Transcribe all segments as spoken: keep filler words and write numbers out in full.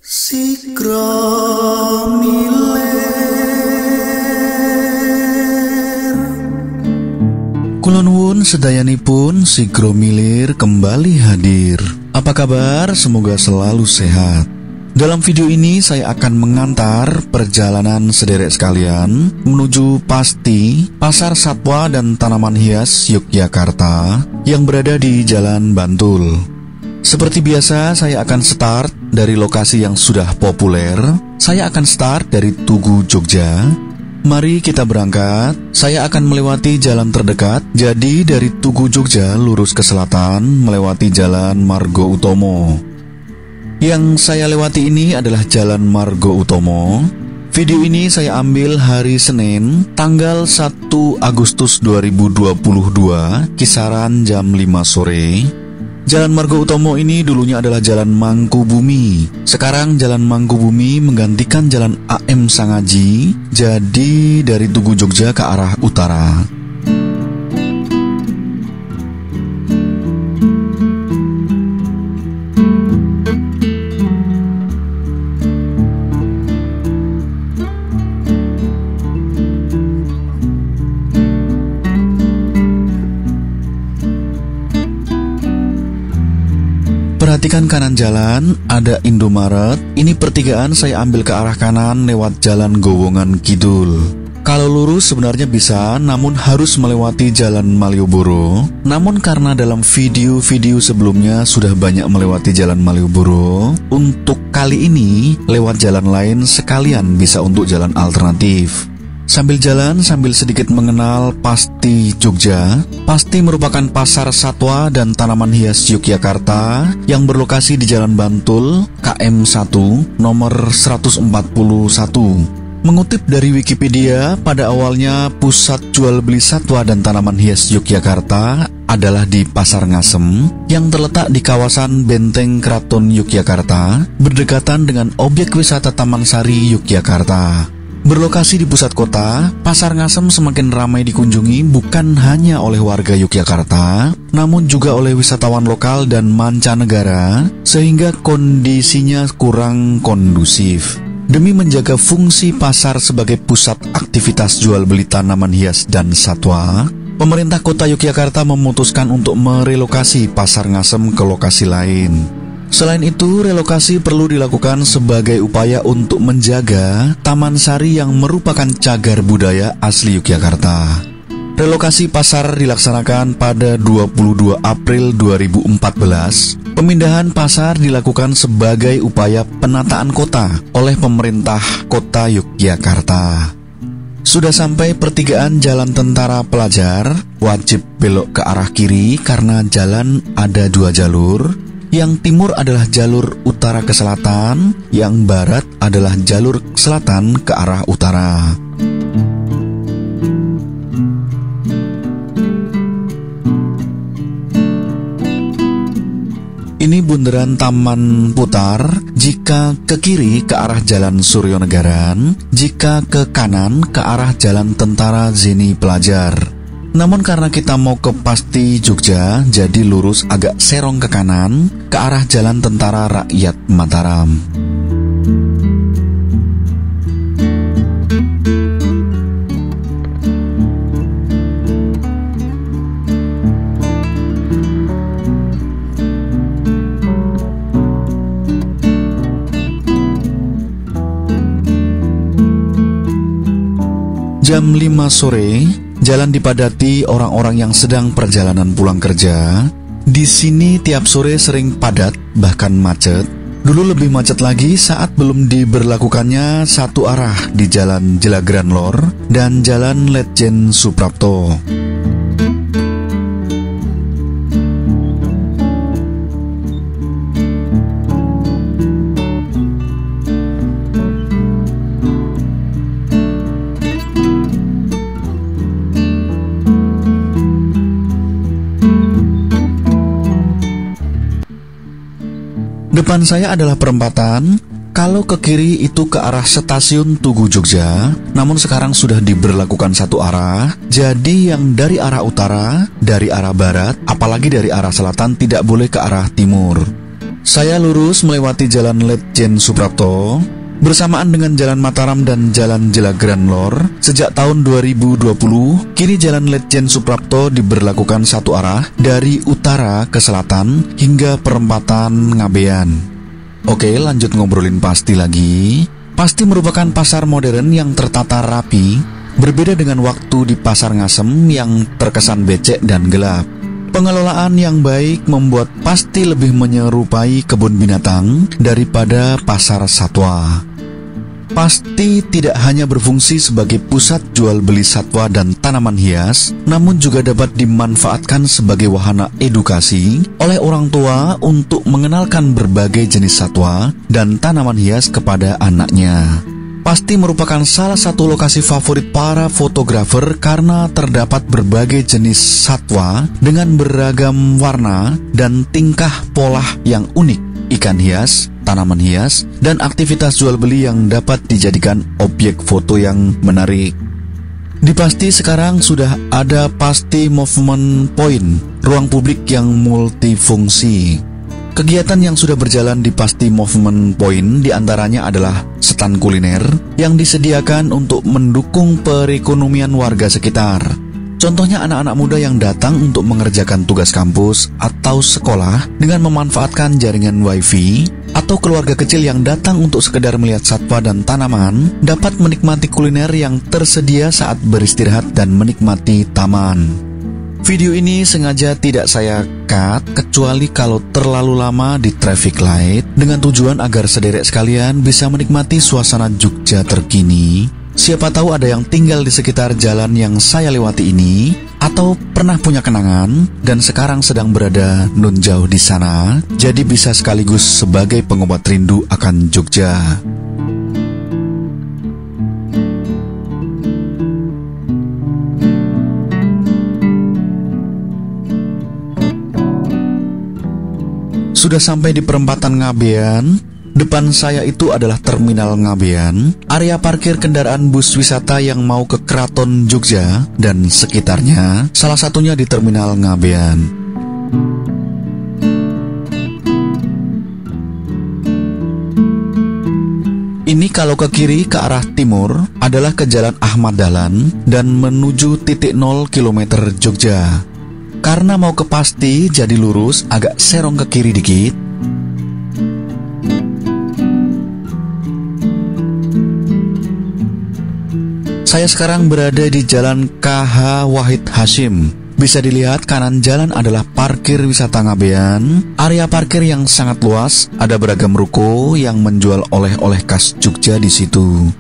Sikro miler. Kula nuwun sedayanipun Sikro Milir kembali hadir. Apa kabar? Semoga selalu sehat. Dalam video ini saya akan mengantar perjalanan sederek sekalian menuju Pasti, Pasar Satwa dan Tanaman Hias Yogyakarta yang berada di Jalan Bantul. Seperti biasa, saya akan start dari lokasi yang sudah populer. Saya akan start dari Tugu, Jogja. Mari kita berangkat. Saya akan melewati jalan terdekat. Jadi dari Tugu, Jogja lurus ke selatan melewati Jalan Margo Utomo. Yang saya lewati ini adalah Jalan Margo Utomo. Video ini saya ambil hari Senin, tanggal satu Agustus dua ribu dua puluh dua, kisaran jam lima sore. Jalan Margo Utomo ini dulunya adalah Jalan Mangkubumi. Sekarang Jalan Mangkubumi menggantikan Jalan A M Sangaji. Jadi dari Tugu Jogja ke arah utara. Perhatikan kanan jalan, ada Indomaret. Ini pertigaan saya ambil ke arah kanan lewat Jalan Gowongan Kidul. Kalau lurus sebenarnya bisa, namun harus melewati Jalan Malioboro. Namun karena dalam video-video sebelumnya sudah banyak melewati Jalan Malioboro, untuk kali ini lewat jalan lain sekalian bisa untuk jalan alternatif. Sambil jalan, sambil sedikit mengenal Pasti Jogja. Pasti merupakan pasar satwa dan tanaman hias Yogyakarta yang berlokasi di Jalan Bantul, K M satu, nomor seratus empat puluh satu. Mengutip dari Wikipedia, pada awalnya pusat jual beli satwa dan tanaman hias Yogyakarta adalah di Pasar Ngasem yang terletak di kawasan Benteng Keraton Yogyakarta, berdekatan dengan objek wisata Taman Sari Yogyakarta. Berlokasi di pusat kota, Pasar Ngasem semakin ramai dikunjungi bukan hanya oleh warga Yogyakarta, namun juga oleh wisatawan lokal dan mancanegara, sehingga kondisinya kurang kondusif. Demi menjaga fungsi pasar sebagai pusat aktivitas jual beli tanaman hias dan satwa, pemerintah kota Yogyakarta memutuskan untuk merelokasi Pasar Ngasem ke lokasi lain. Selain itu, relokasi perlu dilakukan sebagai upaya untuk menjaga Taman Sari yang merupakan cagar budaya asli Yogyakarta. Relokasi pasar dilaksanakan pada dua puluh dua April dua ribu empat belas. Pemindahan pasar dilakukan sebagai upaya penataan kota oleh pemerintah kota Yogyakarta. Sudah sampai pertigaan Jalan Tentara Pelajar, wajib belok ke arah kiri karena jalan ada dua jalur. Yang timur adalah jalur utara ke selatan, yang barat adalah jalur selatan ke arah utara. Ini bundaran Taman Putar. Jika ke kiri ke arah Jalan Suryonagaran, jika ke kanan ke arah Jalan Tentara Zeni Pelajar. Namun karena kita mau ke Pasti Jogja, jadi lurus agak serong ke kanan ke arah Jalan Tentara Rakyat Mataram. Jam lima sore, jalan dipadati orang-orang yang sedang perjalanan pulang kerja. Di sini tiap sore sering padat, bahkan macet. Dulu lebih macet lagi saat belum diberlakukannya satu arah di Jalan Jelagran Lor dan Jalan Letjen Suprapto. Depan saya adalah perempatan. Kalau ke kiri itu ke arah stasiun Tugu Jogja, namun sekarang sudah diberlakukan satu arah. Jadi yang dari arah utara, dari arah barat, apalagi dari arah selatan tidak boleh ke arah timur. Saya lurus melewati Jalan Letjen Suprapto bersamaan dengan Jalan Mataram dan Jalan Jelagran Lor. Sejak tahun dua ribu dua puluh, kini Jalan Letjen Suprapto diberlakukan satu arah dari utara ke selatan hingga perempatan Ngabean. Oke, lanjut ngobrolin Pasti lagi. Pasti merupakan pasar modern yang tertata rapi, berbeda dengan waktu di Pasar Ngasem yang terkesan becek dan gelap. Pengelolaan yang baik membuat Pasti lebih menyerupai kebun binatang daripada pasar satwa. Pasti tidak hanya berfungsi sebagai pusat jual beli satwa dan tanaman hias, namun juga dapat dimanfaatkan sebagai wahana edukasi oleh orang tua untuk mengenalkan berbagai jenis satwa dan tanaman hias kepada anaknya. Pasti merupakan salah satu lokasi favorit para fotografer karena terdapat berbagai jenis satwa dengan beragam warna dan tingkah pola yang unik, ikan hias, tanaman hias, dan aktivitas jual beli yang dapat dijadikan objek foto yang menarik. Di Pasti sekarang sudah ada Pasti Movement Point, ruang publik yang multifungsi. Kegiatan yang sudah berjalan di Pasti Movement Point diantaranya adalah stand kuliner yang disediakan untuk mendukung perekonomian warga sekitar. Contohnya anak-anak muda yang datang untuk mengerjakan tugas kampus atau sekolah dengan memanfaatkan jaringan wifi, atau keluarga kecil yang datang untuk sekedar melihat satwa dan tanaman dapat menikmati kuliner yang tersedia saat beristirahat dan menikmati taman. Video ini sengaja tidak saya cut kecuali kalau terlalu lama di traffic light dengan tujuan agar sederek sekalian bisa menikmati suasana Jogja terkini. Siapa tahu ada yang tinggal di sekitar jalan yang saya lewati ini atau pernah punya kenangan dan sekarang sedang berada nun jauh di sana, jadi bisa sekaligus sebagai pengobat rindu akan Jogja. Sudah sampai di perempatan Ngabean. Depan saya itu adalah Terminal Ngabean, area parkir kendaraan bus wisata yang mau ke Keraton Jogja dan sekitarnya, salah satunya di Terminal Ngabean. Ini kalau ke kiri ke arah timur adalah ke Jalan Ahmad Dahlan dan menuju titik nol kilometer Jogja. Karena mau ke Pasti jadi lurus agak serong ke kiri dikit. Saya sekarang berada di Jalan K H Wahid Hasyim. Bisa dilihat kanan jalan adalah parkir wisata Ngabean. Area parkir yang sangat luas, ada beragam ruko yang menjual oleh-oleh khas Jogja di situ.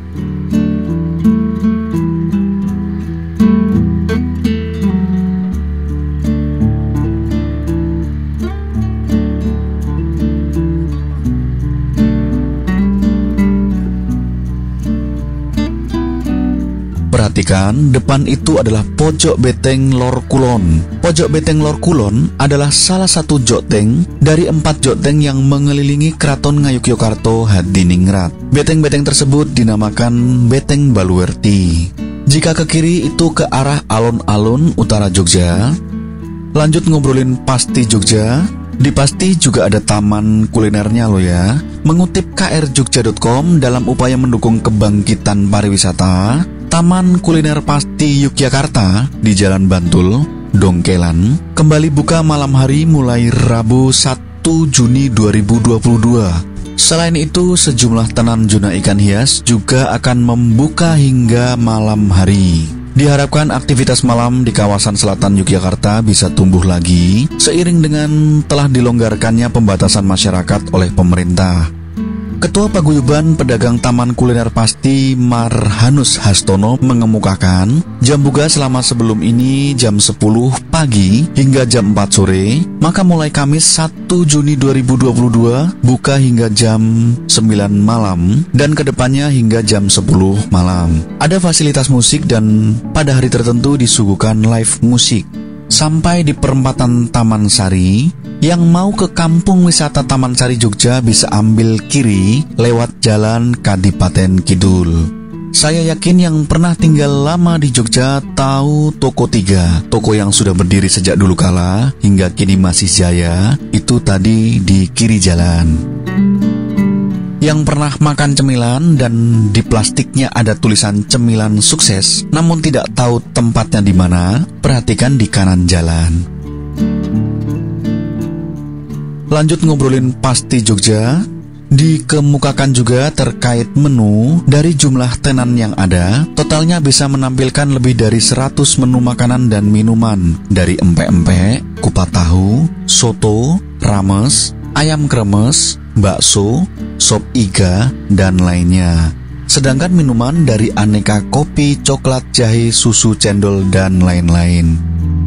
Perhatikan, depan itu adalah Pojok Beteng Lor Kulon. Pojok Beteng Lor Kulon adalah salah satu joteng dari empat joteng yang mengelilingi Keraton Ngayogyakarta Hadiningrat. Beteng-beteng tersebut dinamakan Beteng Baluwerti. Jika ke kiri itu ke arah alun-alun utara Jogja. Lanjut ngobrolin Pasti Jogja. Di Pasti juga ada taman kulinernya loh ya. Mengutip k r jogja dot com, dalam upaya mendukung kebangkitan pariwisata, Taman Kuliner Pasti Yogyakarta di Jalan Bantul, Dongkelan, kembali buka malam hari mulai Rabu satu Juni dua ribu dua puluh dua. Selain itu, sejumlah tenan juna ikan hias juga akan membuka hingga malam hari. Diharapkan aktivitas malam di kawasan selatan Yogyakarta bisa tumbuh lagi seiring dengan telah dilonggarkannya pembatasan masyarakat oleh pemerintah. Ketua Paguyuban Pedagang Taman Kuliner Pasti Marhanus Hastono mengemukakan jam buka selama sebelum ini jam sepuluh pagi hingga jam empat sore, maka mulai Kamis satu Juni dua ribu dua puluh dua buka hingga jam sembilan malam dan kedepannya hingga jam sepuluh malam. Ada fasilitas musik dan pada hari tertentu disuguhkan live musik. Sampai di perempatan Taman Sari, yang mau ke kampung wisata Taman Sari Jogja bisa ambil kiri lewat Jalan Kadipaten Kidul. Saya yakin yang pernah tinggal lama di Jogja tahu Toko Tiga, toko yang sudah berdiri sejak dulu kala hingga kini masih jaya, itu tadi di kiri jalan. Yang pernah makan cemilan dan di plastiknya ada tulisan cemilan sukses, namun tidak tahu tempatnya di mana, perhatikan di kanan jalan. Lanjut ngobrolin pasti Jogja. Dikemukakan juga terkait menu. Dari jumlah tenan yang ada, totalnya bisa menampilkan lebih dari seratus menu makanan dan minuman, dari empek-empek, kupat tahu, soto, rames, ayam kremes, bakso, sop iga, dan lainnya. Sedangkan minuman dari aneka kopi, coklat, jahe, susu, cendol, dan lain-lain.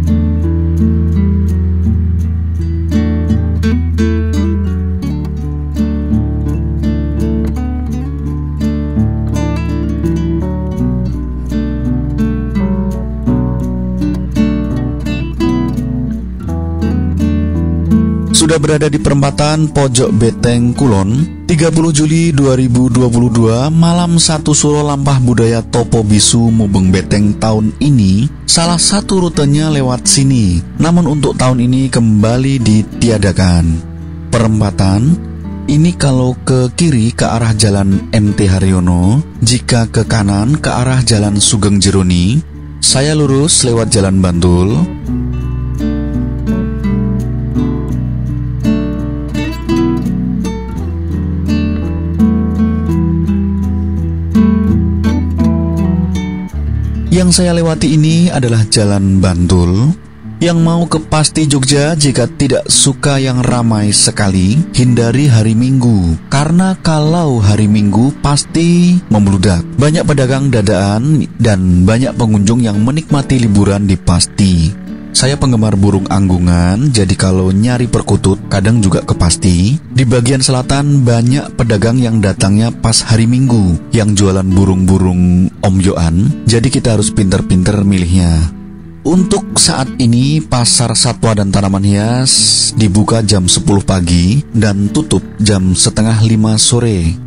Sudah berada di perempatan Pojok Beteng Kulon, tiga puluh Juli dua ribu dua puluh dua, malam satu Suro Lampah Budaya Topo Bisu Mubeng Beteng tahun ini, salah satu rutenya lewat sini, namun untuk tahun ini kembali ditiadakan. Perempatan ini kalau ke kiri ke arah Jalan M T Haryono, jika ke kanan ke arah Jalan Sugeng Jeruni, saya lurus lewat Jalan Bantul. Yang saya lewati ini adalah Jalan Bantul. Yang mau ke Pasti Jogja, jika tidak suka yang ramai sekali, hindari hari Minggu. Karena kalau hari Minggu pasti membludak. Banyak pedagang dadaan dan banyak pengunjung yang menikmati liburan di Pasti. Saya penggemar burung anggungan, jadi kalau nyari perkutut kadang juga ke Pasti. Di bagian selatan banyak pedagang yang datangnya pas hari Minggu, yang jualan burung-burung omyoan, jadi kita harus pinter-pinter milihnya. Untuk saat ini Pasar Satwa dan Tanaman Hias dibuka jam sepuluh pagi dan tutup jam setengah lima sore.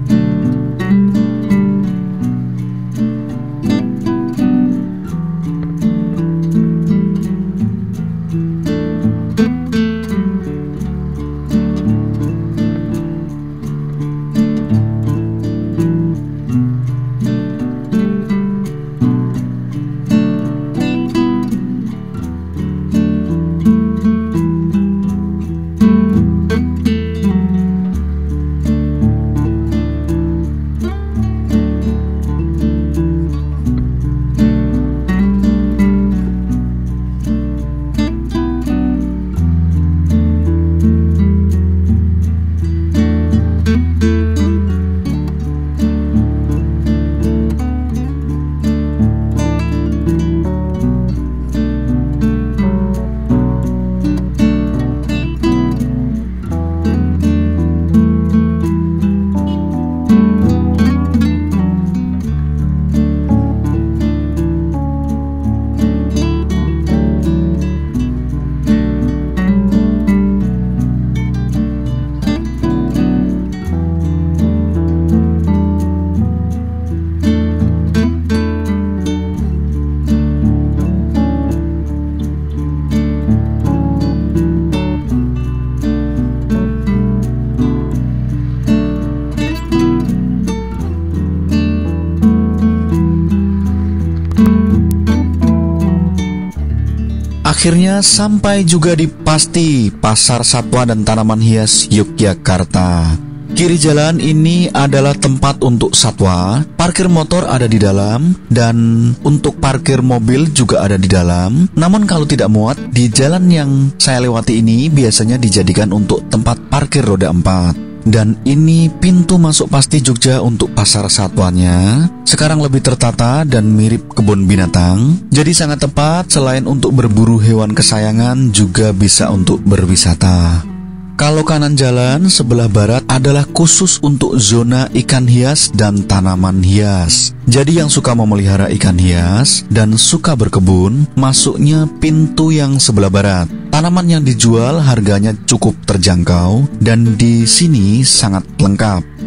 Akhirnya sampai juga di Pasti, Pasar Satwa dan Tanaman Hias Yogyakarta. Kiri jalan ini adalah tempat untuk satwa, parkir motor ada di dalam, dan untuk parkir mobil juga ada di dalam. Namun kalau tidak muat, di jalan yang saya lewati ini biasanya dijadikan untuk tempat parkir roda empat. Dan ini pintu masuk Pasti Jogja untuk pasar satwanya. Sekarang lebih tertata dan mirip kebun binatang. Jadi sangat tepat, selain untuk berburu hewan kesayangan, juga bisa untuk berwisata. Kalau kanan jalan sebelah barat adalah khusus untuk zona ikan hias dan tanaman hias. Jadi yang suka memelihara ikan hias dan suka berkebun, masuknya pintu yang sebelah barat. Tanaman yang dijual harganya cukup terjangkau dan di sini sangat lengkap.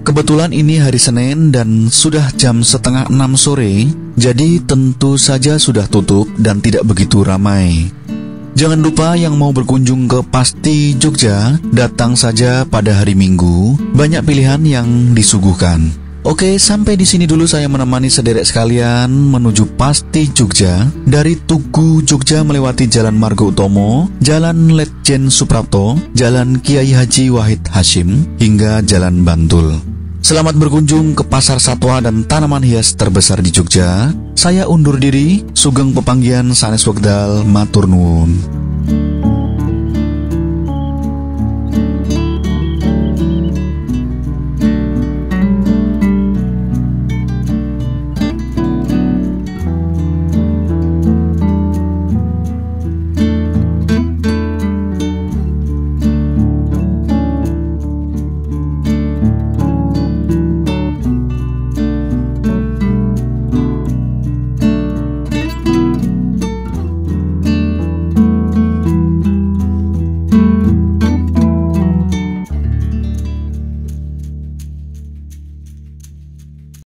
Kebetulan ini hari Senin dan sudah jam setengah enam sore, jadi tentu saja sudah tutup dan tidak begitu ramai. Jangan lupa yang mau berkunjung ke Pasti Jogja, datang saja pada hari Minggu, banyak pilihan yang disuguhkan. Oke, sampai di sini dulu saya menemani sederek sekalian menuju Pasti Jogja dari Tugu Jogja melewati Jalan Margo Utomo, Jalan Letjen Suprapto, Jalan Kiai Haji Wahid Hashim, hingga Jalan Bantul. Selamat berkunjung ke Pasar Satwa dan Tanaman Hias terbesar di Jogja. Saya undur diri, sugeng pepanggihan sanes wekdal matur nuwun.